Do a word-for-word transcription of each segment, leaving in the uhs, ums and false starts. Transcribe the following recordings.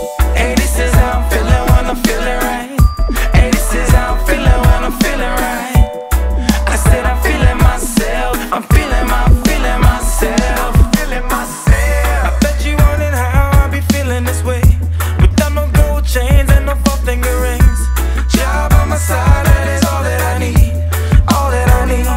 Hey, this is how I'm feeling when I'm feeling right. Hey, this is how I'm feeling when I'm feeling right. I said I'm feeling myself. I'm feeling my, feeling myself. Feeling myself. I bet you wondering how I be feeling this way, without no gold chains and no four finger rings. Job on my side, that is all that I need. All that I need.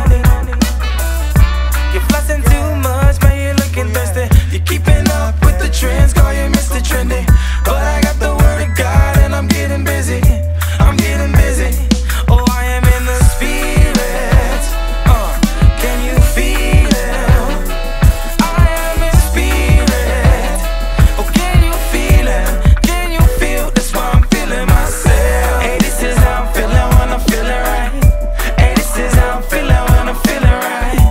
You're flexing too much, man, you're looking thirsty. You're keeping up with the trends, call you Mister Trendy. But I got the word of God and I'm getting busy. I'm getting busy. Oh, I am in the spirit. Uh, can you feel it? I am in spirit. Oh, can you feel it? Can you feel? That's why I'm feeling myself. Hey, this is how I'm feeling when I'm feeling right. Hey, this is how I'm feeling when I'm feeling right.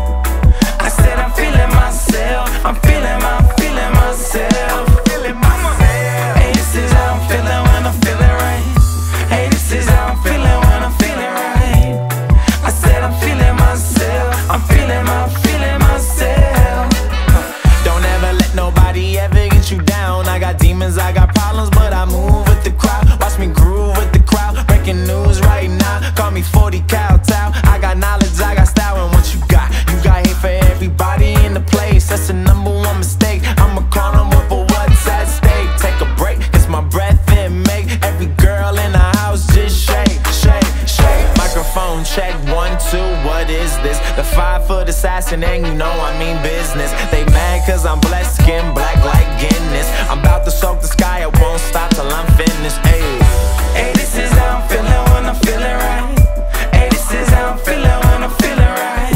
I said I'm feeling myself. I'm feeling my, feeling myself. Feeling myself. Hey, this is how I'm feeling when I'm feeling right. Hey, this is how I'm feeling when I'm feeling right. I said I'm feeling myself. I'm feeling my, feeling myself. Don't ever let nobody ever get you down. I got demons, I got problems, but I move with the crowd. Watch me groove with the crowd. Breaking news right now. Call me forty kowtow. I got knowledge, I got style, and what you got? You got hate for everybody in the place. That's the number one mistake. I'ma call them up for what's at stake. Take a break, it's my breath and make every girl in the house just shake, shake, shake. Microphone check, one, two, what is this? The five foot assassin, and you know I mean business. They mad cause I'm blessed, skin black like Guinness. I'm about to soak the sky, it won't stop till I'm finished. Ayy. Hey, this is how I'm feeling when I'm feeling right. Hey, this is how I'm feeling when I'm feeling right.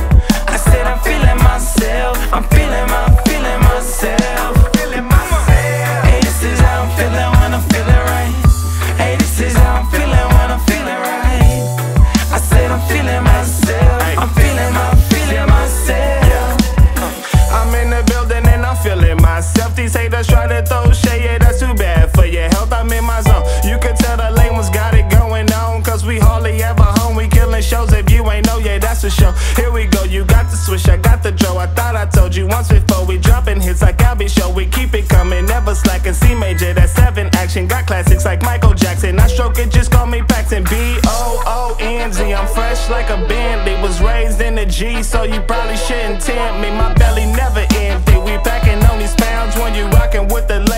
I said I'm feeling myself. I'm feeling my, feeling myself. Feeling myself. Hey, this is how I'm feeling when I'm feeling right. Hey, this is how I'm feeling when I'm feeling right. I said I'm feeling myself. I'm feeling my, feeling myself. I'm in the building and I'm feeling myself. These haters try to throw shade, yeah, that's too bad for your health. I'm in my zone. You can tell the lame ones got it going on, cause we hardly ever home. We killing shows, if you ain't know, yeah, that's a show. Here we go, you got the switch, I got the draw. I thought I told you once before. We dropping hits like Albie Show. We keep it coming, never slacking. C major, that's seven action. Got classics like Michael Jackson. I stroke it, just call me Paxton. B O O N Z. I'm fresh like a Bentley. Was raised in the G, so you probably shouldn't tempt me. My belly never empty. We packing on these pounds when you rocking with the